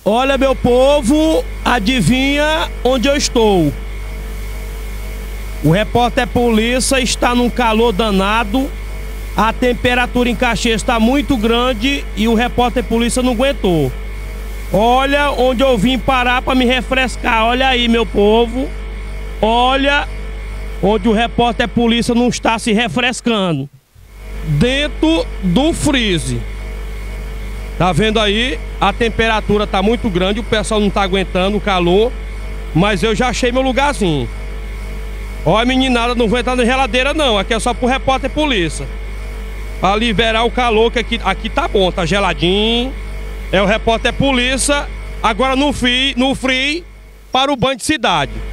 Olha, meu povo, adivinha onde eu estou? O repórter polícia está num calor danado, a temperatura em Caxias está muito grande e o repórter polícia não aguentou. Olha onde eu vim parar para me refrescar. Olha aí, meu povo. Olha onde o repórter polícia não está se refrescando. Dentro do freezer. Tá vendo aí? A temperatura tá muito grande, o pessoal não tá aguentando o calor, mas eu já achei meu lugarzinho. Ó, meninada, não vou entrar na geladeira não, aqui é só pro repórter polícia. Pra liberar o calor, que aqui tá bom, tá geladinho. É o repórter polícia, agora no free para o banho de cidade.